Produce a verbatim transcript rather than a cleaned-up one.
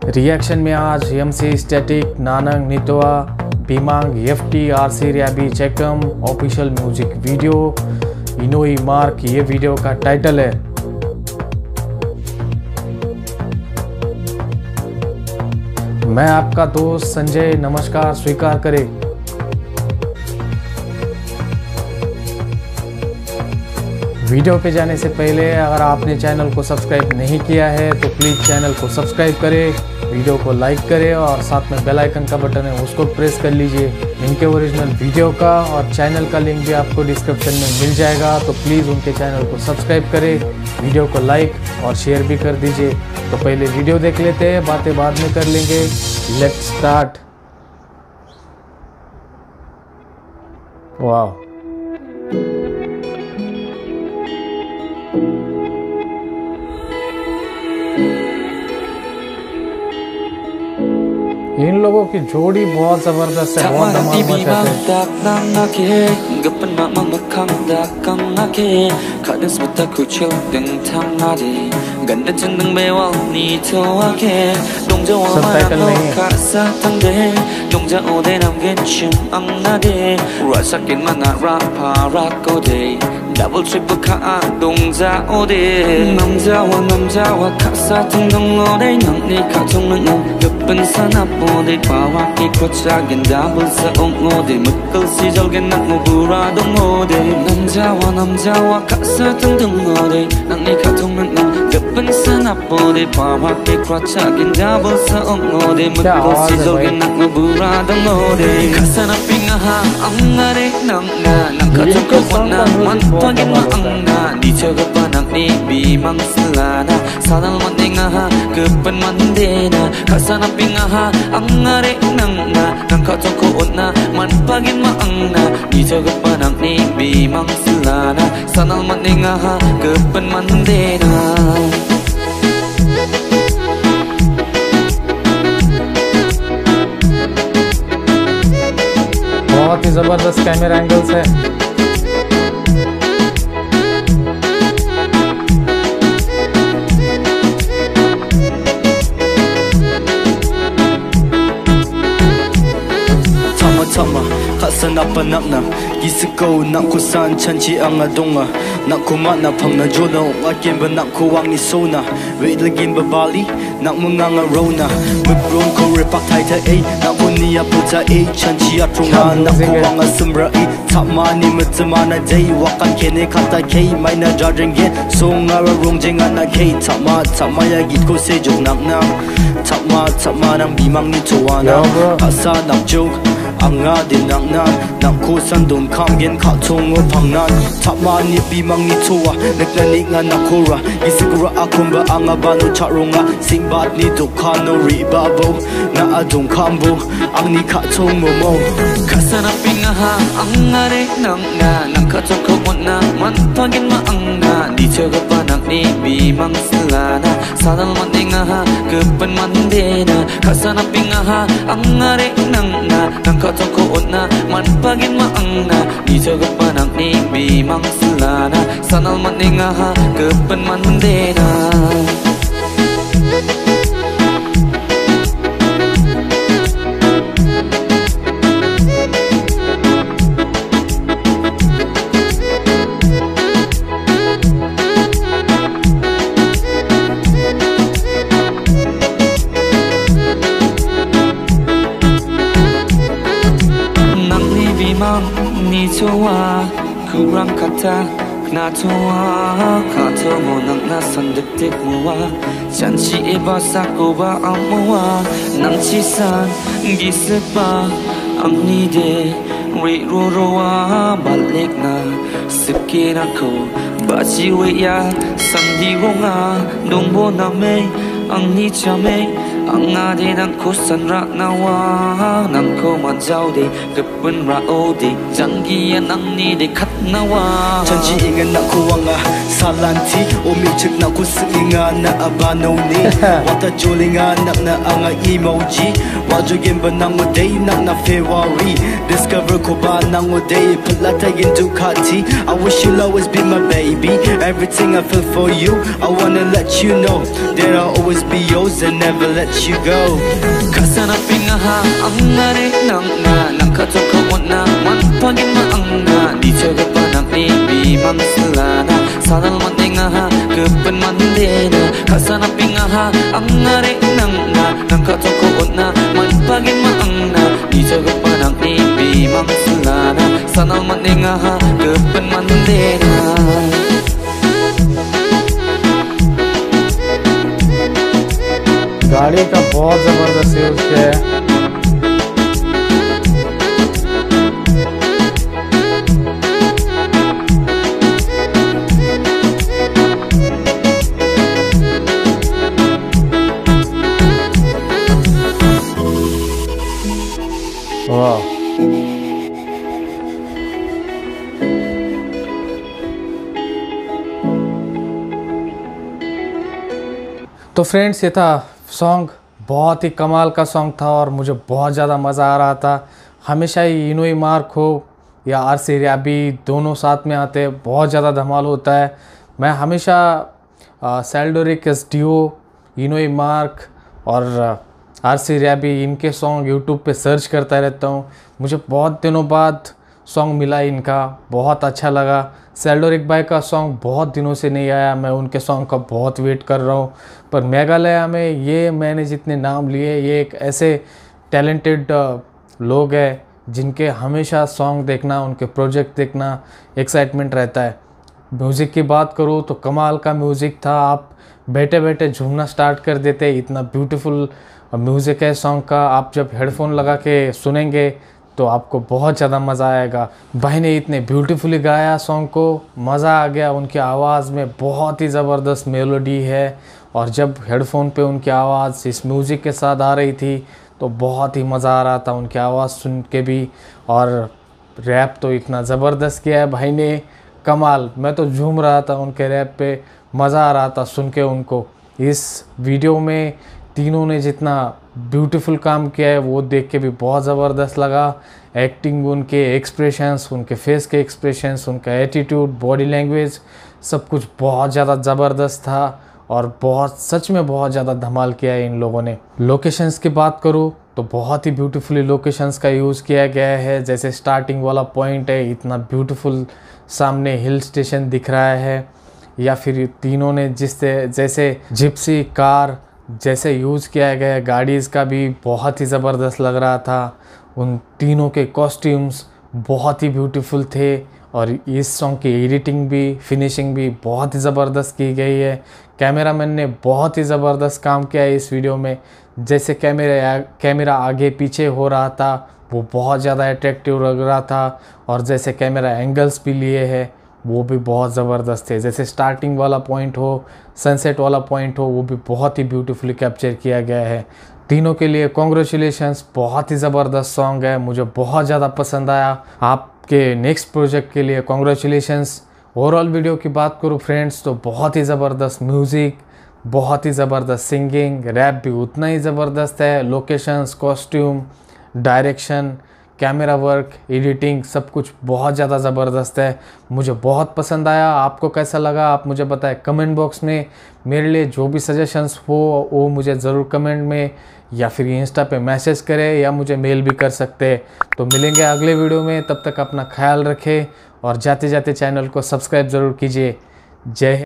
Reaction में आज M C static, नानंग नितोआ, बीमांग, एफ टी, आर सी रैबी चेकम, ऑफिशियल म्यूजिक वीडियो, इनोई मार्क, ये वीडियो का टाइटल है। मैं आपका दोस्त संजय, नमस्कार स्वीकार करें। वीडियो पे जाने से पहले अगर आपने चैनल को सब्सक्राइब नहीं किया है तो प्लीज़ चैनल को सब्सक्राइब करें, वीडियो को लाइक करें और साथ में बेल आइकन का बटन है उसको प्रेस कर लीजिए। इनके ओरिजिनल वीडियो का और चैनल का लिंक भी आपको डिस्क्रिप्शन में मिल जाएगा, तो प्लीज़ उनके चैनल को सब्सक्राइब करें, वीडियो को लाइक और शेयर भी कर दीजिए। तो पहले वीडियो देख लेते हैं, बातें बाद में कर लेंगे। Let's start. वाह, इन लोगों की जोड़ी बहुत जबरदस्त है, बहुत धमाल मचाते हैं। Double triple ka dong za ode nam za wa nam za wa ka sa tung dong ode nam ni ka tung nang nang gapan sa na ode pa wa ki ko cha gen double sa ong ode mukal si jal gen nak mo bura dong ode nam za wa nam za wa ka sa tung dong ode nam ni ka tung nang nang gapan sa na ode pa wa ki ko cha gen double sa ong ode mukal si jal gen nak mo bura dong ode ka sa na pinga ha ang are nam na nam ka tung ko na man pagin maangna di jaga panak ni bimang selana sanal maninga ha kepen mandena kasana pinga ha angare nangna nang ka toko na man pagin maangna di jaga panak ni bimang selana sanal maninga ha kepen mandena। बहुत ही जबरदस्त camera angles है। Tama khasana panakna gisiko nakku san chanchi anga donga nakku matna phangna jono akem ba nakku wangni sona wait lagin ba bali nak munganga rona mibron ko repak taita a nakku niya puta a chanchi atrunga nakku wanga sumra a tamani mutmana day wakan kene khata k maina jarring get songa rongjinga na k tama tama ya git ko se jok nakna tama tama nang bimang ni towana asa nak joke anga din nang na nang ko san don kam gen kha chong o phangnan thama ni bimang ni chowa nakna ni nga nakora isigura akumba anga banu charonga singbat ni dukhano ribabo na adong kambo ang ni kha chong mo mo kasana pinga ha angare nang na nang kha chong ko na man thagin ma anga di chaga panak ni bimang selana sanal maninga ha kepen mandena kasana pinga ha angare nang na nang toko na man pagin maangna di jaga panak ni bimang selana sanal maninga ha kepen mandena। Ni choa kurang kata na choa kata mo nang nasan detik moa chanchi eba sakoba amoa nang chisan gisepa ang ni de ri ro roa balik na sikina ko bachi we ya sandi ronga dongbo na me ang ni chame ang ade nang kusan ra nawa nang ko manjau de kepen ra ode jangi nang ni de khat nawa chanchi inga na ko wanga salanti o mi chik na ku singa na abano ni wata jolinga nak na anga emoji waju gemba nang o day nang na february discover ko ba nang o day plata in Ducati I wish you'll always be my baby everything I feel for you I wanna let you know that I'll always be yours and never let you go. Kasana pingaha angare nangna nakatoko mona man pagi ma angna di jaga panak ni bimang selana sadal maningaha kepen mandena. Kasana pingaha angare nangna nakatoko mona man pagi ma angna di jaga panak ni bimang selana sadal maningaha kepen mandena. गाड़ी का बहुत ज़बरदस्त use किया है। वाह, तो friends ये था सॉन्ग। बहुत ही कमाल का सॉन्ग था और मुझे बहुत ज़्यादा मज़ा आ रहा था। हमेशा ही इनोई मार्क हो या आरसी रैबी दोनों साथ में आते हैं, बहुत ज़्यादा धमाल होता है। मैं हमेशा सेल्डोरिक एसडीओ, इनोई मार्क और आरसी रैबी इनके सॉन्ग यूट्यूब पे सर्च करता रहता हूँ। मुझे बहुत दिनों बाद सॉन्ग मिला इनका, बहुत अच्छा लगा। सेल्डोरिक भाई का सॉन्ग बहुत दिनों से नहीं आया, मैं उनके सॉन्ग का बहुत वेट कर रहा हूँ। पर मेघालय में ये मैंने जितने नाम लिए, ये एक ऐसे टैलेंटेड लोग हैं जिनके हमेशा सॉन्ग देखना, उनके प्रोजेक्ट देखना एक्साइटमेंट रहता है। म्यूज़िक की बात करूँ तो कमाल का म्यूज़िक था, आप बैठे बैठे झूमना स्टार्ट कर देते। इतना ब्यूटीफुल म्यूज़िक है सॉन्ग का, आप जब हेडफोन लगा के सुनेंगे तो आपको बहुत ज़्यादा मज़ा आएगा। भाई ने इतने ब्यूटीफुली गाया सॉन्ग को, मज़ा आ गया। उनकी आवाज़ में बहुत ही ज़बरदस्त मेलोडी है और जब हेडफोन पे उनकी आवाज़ इस म्यूज़िक के साथ आ रही थी तो बहुत ही मज़ा आ रहा था उनकी आवाज़ सुन के भी। और रैप तो इतना ज़बरदस्त किया है भाई ने, कमाल। मैं तो झूम रहा था उनके रैप पे, मज़ा आ रहा था सुन के उनको। इस वीडियो में तीनों ने जितना ब्यूटीफुल काम किया है वो देख के भी बहुत ज़बरदस्त लगा। एक्टिंग, उनके एक्सप्रेशंस, उनके फेस के एक्सप्रेशंस, उनका एटीट्यूड, बॉडी लैंग्वेज, सब कुछ बहुत ज़्यादा ज़बरदस्त था और बहुत, सच में बहुत ज़्यादा धमाल किया है इन लोगों ने। लोकेशंस की बात करूँ तो बहुत ही ब्यूटीफुली लोकेशंस का यूज़ किया गया है। जैसे स्टार्टिंग वाला पॉइंट है, इतना ब्यूटीफुल सामने हिल स्टेशन दिख रहा है, या फिर तीनों ने जिस जैसे जिप्सी कार जैसे यूज़ किया गया है, गाड़ीज़ का भी बहुत ही ज़बरदस्त लग रहा था। उन तीनों के कॉस्ट्यूम्स बहुत ही ब्यूटीफुल थे और इस सॉन्ग की एडिटिंग भी, फिनिशिंग भी बहुत ही ज़बरदस्त की गई है। कैमरामैन ने बहुत ही ज़बरदस्त काम किया है इस वीडियो में। जैसे कैमरा कैमरा आगे पीछे हो रहा था वो बहुत ज़्यादा अट्रैक्टिव लग रहा था, और जैसे कैमरा एंगल्स भी लिए हैं वो भी बहुत ज़बरदस्त थे। जैसे स्टार्टिंग वाला पॉइंट हो, सनसेट वाला पॉइंट हो, वो भी बहुत ही ब्यूटीफुली कैप्चर किया गया है। तीनों के लिए कॉन्ग्रेचुलेशंस, बहुत ही ज़बरदस्त सॉन्ग है, मुझे बहुत ज़्यादा पसंद आया। आपके नेक्स्ट प्रोजेक्ट के लिए कॉन्ग्रेचुलेशंस। ओवरऑल वीडियो की बात करूँ फ्रेंड्स तो बहुत ही ज़बरदस्त म्यूज़िक, बहुत ही ज़बरदस्त सिंगिंग, रैप भी उतना ही ज़बरदस्त है। Locations, costume, direction, camera work, editing, सब कुछ बहुत ज़्यादा ज़बरदस्त है, मुझे बहुत पसंद आया। आपको कैसा लगा आप मुझे बताएं कमेंट बॉक्स में। मेरे लिए जो भी सजेशंस हो वो मुझे ज़रूर कमेंट में या फिर इंस्टा पे मैसेज करें या मुझे मेल भी कर सकते हैं। तो मिलेंगे अगले वीडियो में, तब तक अपना ख्याल रखें और जाते जाते चैनल को सब्सक्राइब ज़रूर कीजिए। जय